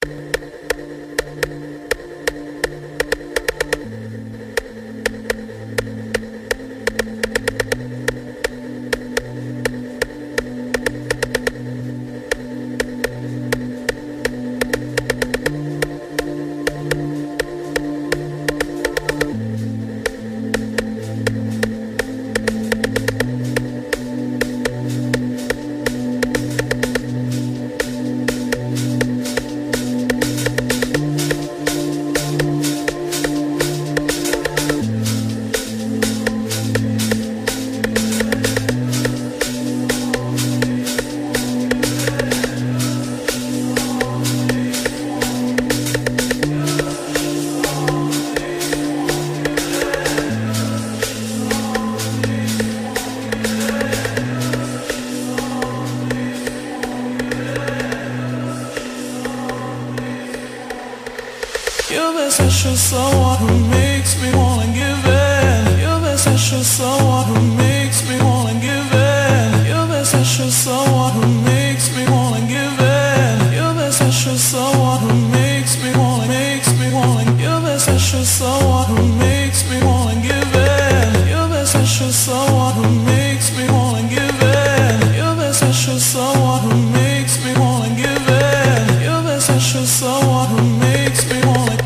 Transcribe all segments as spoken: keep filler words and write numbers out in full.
You're the special someone who makes me wanna give in. You're the special someone who makes me wanna give in. You're the special someone who makes me wanna give in. You're the special someone who makes me wanna, makes me wanna. You're the special someone who makes me wanna give in. You're the special someone who makes me wanna give in. You're the special someone who makes me wanna give in. You're the special someone who makes me wanna.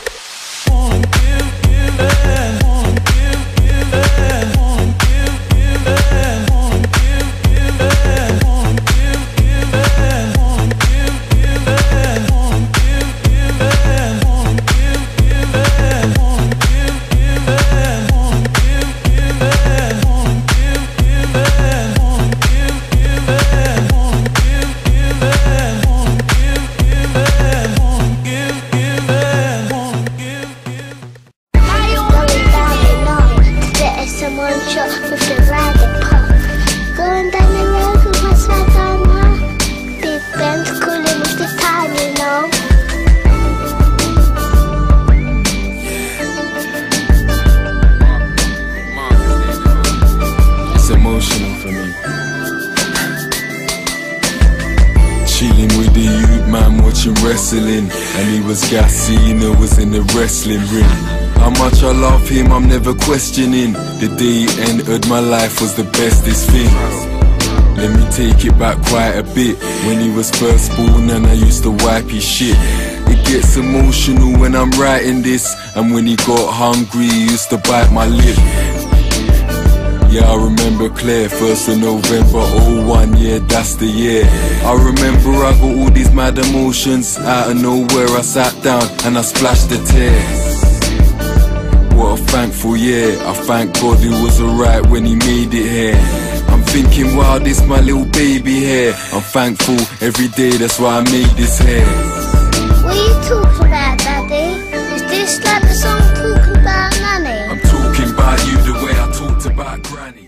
Chilling with the youth man watching wrestling, and he was gassy, you know, was in the wrestling ring. How much I love him, I'm never questioning. The day he entered my life was the bestest thing. Let me take it back quite a bit. When he was first born and I used to wipe his shit. It gets emotional when I'm writing this. And when he got hungry, he used to bite my lip. Yeah, I remember clear, first of November oh one, yeah, that's the year. I remember I got all these mad emotions. Out of nowhere I sat down and I splashed the tears. What a thankful year. I thank God it was alright when he made it here. I'm thinking, wow, this my little baby hair. I'm thankful every day, that's why I made this hair. What are you talking about, Daddy? Is this like the song talking about Nanny? I'm talking about you the way I talked about Granny.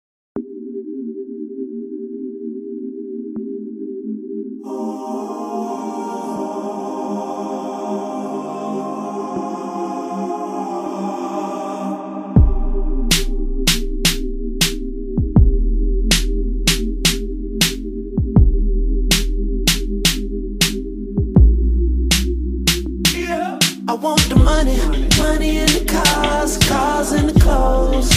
I want the money, money in the cars, cars in the clothes.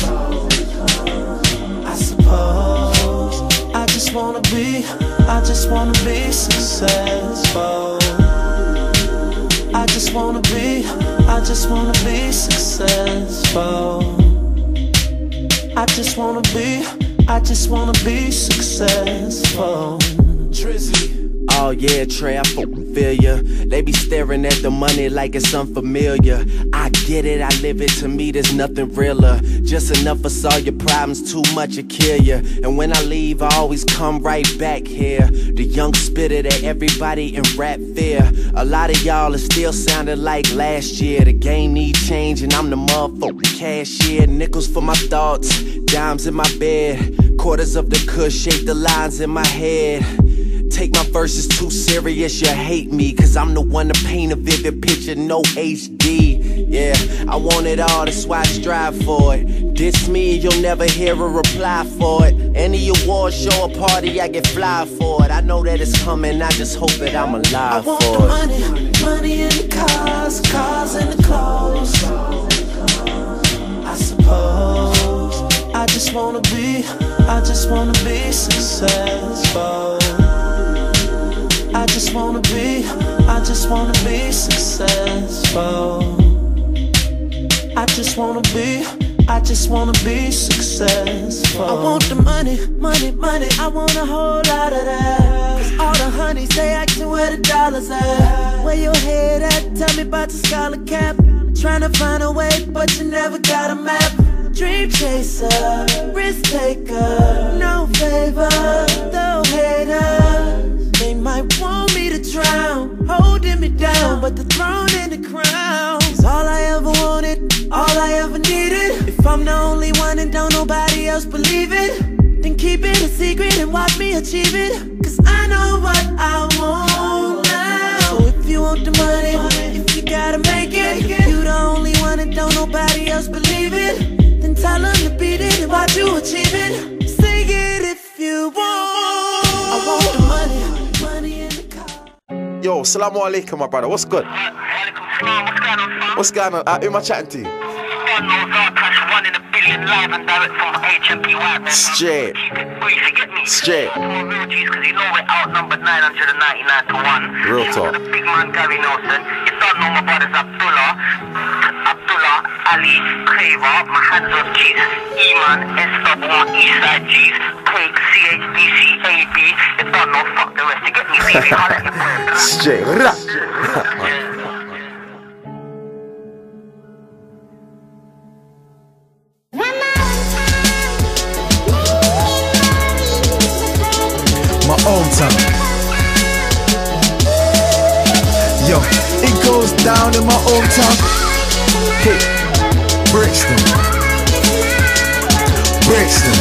I suppose I just wanna be, I just wanna be successful. I just wanna be, I just wanna be successful. I just wanna be, I just wanna be successful. Drizzy. Oh yeah, Trey, I fucking feel ya. They be staring at the money like it's unfamiliar. I get it, I live it, to me there's nothing realer. Just enough for solve your problems, too much to kill ya. And when I leave, I always come right back here. The young spitter that everybody in rap fear. A lot of y'all are still sounding like last year. The game need change and I'm the motherfucking cashier. Nickels for my thoughts, dimes in my bed. Quarters of the kush shape the lines in my head. Take my verses too serious, you hate me, cause I'm the one to paint a vivid picture, no H D. Yeah, I want it all, that's why I strive for it. Diss me, you'll never hear a reply for it. Any award show or party, I get fly for it. I know that it's coming, I just hope that I'm alive for it. I want the money, money and the cars, cars and the clothes. I suppose I just wanna be, I just wanna be successful. I just wanna be, I just wanna be successful. I just wanna be, I just wanna be successful. I want the money, money, money, I want a whole lot of that. Cause all the honeys, they asking where the dollars at. Where your head at, tell me about the scholar cap. Tryna find a way, but you never got a map. Dream chaser, risk taker, no favor, no haters. They might want me to drown, holding me down, but the throne and the crown is all I ever wanted, all I ever needed. If I'm the only one and don't nobody else believe it, then keep it a secret and watch me achieve it. Cause I know what I want now. So if you want the money, if you gotta make it, you the only one and don't nobody else believe it, then tell them to beat it and watch you achieve it. Say it if you want. I want the money. Yo, salamu alaikum, my brother. What's good? What's going on? Uh, who am I chatting to? One in a billion live and direct from H M P Y. Straight. Wait, you get me? Straight. Real G's, because you know we're outnumbered nine hundred ninety-nine to one. Real talk. The big man Gary Nelson. You don't know my brothers Abdullah, Abdullah, Ali, Craver, my hands on G's, Eman, S-Double, my Eastside G's, Quake, C H D C, A B. You don't know, fuck the rest. You get me? Baby, holla at your boy. Straight. My own town. Yo, it goes down in my own town. Hey, Brixton, Brixton,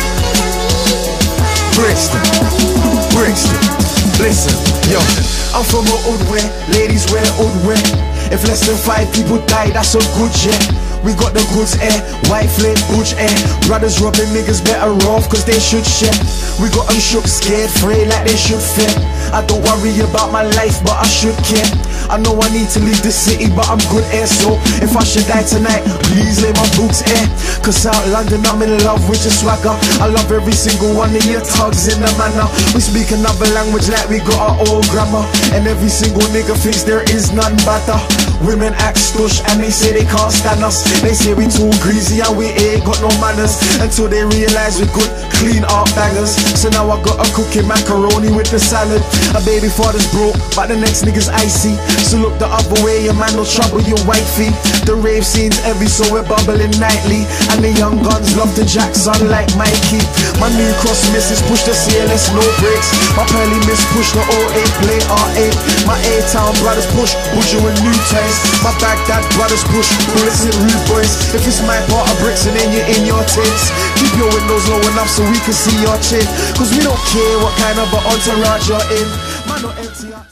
Brixton, Brixton. Listen, yo, I'm from a old way, ladies wear old wear. If less than five people die, that's a good yeah. We got the goods air, white flame, butch air. Brothers robbing niggas better off cause they should share. We got them shook, scared, afraid like they should fear. I don't worry about my life but I should care. I know I need to leave the city but I'm good air. So if I should die tonight, please lay my boots air. Cause out London I'm in love with your swagger. I love every single one of your tugs in the manner. We speak another language like we got our own grammar. And every single nigga thinks there is none better. Women act stush and they say they can't stand us. They say we too greasy and we ain't got no manners. Until they realize we good, clean art bangers. So now I got a cooking macaroni with the salad. A baby father's broke, but the next nigga's icy. So look the other way, your man no trouble your wifey. The rave scenes every so we're bubbling nightly. And the young guns love the Jackson like Mikey. My new cross misses push the C L S no brakes. My pearly miss push the O eight play R eight. My A-Town brothers push, push you in new taste. My Baghdad brothers push, bullets in rude boys. If it's my part of bricks and then you're in your tits, keep your windows low enough so we can see your chin. Cause we don't care what kind of an entourage you're in. Man, not empty out.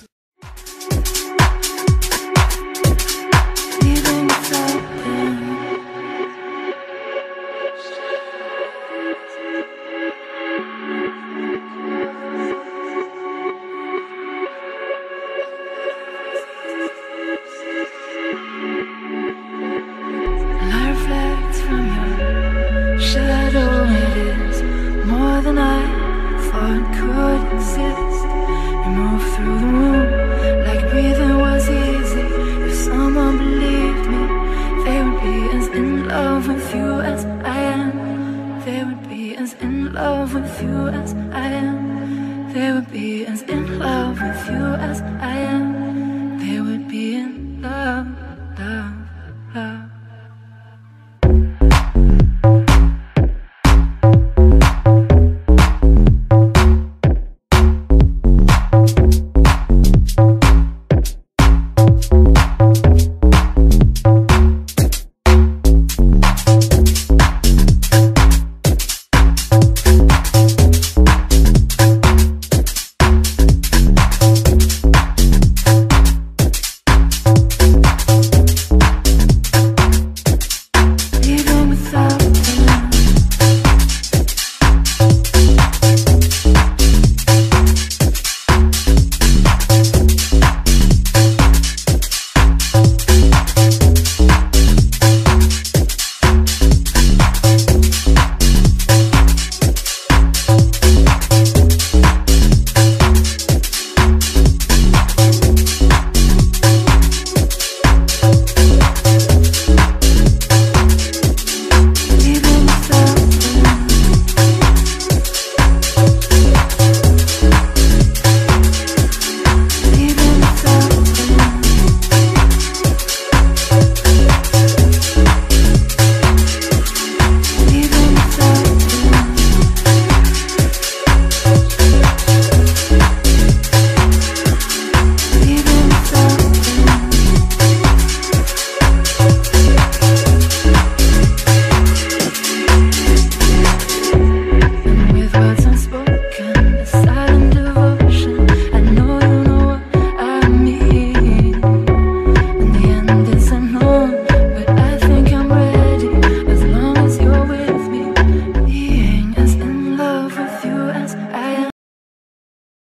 They would be as in love with you as I am.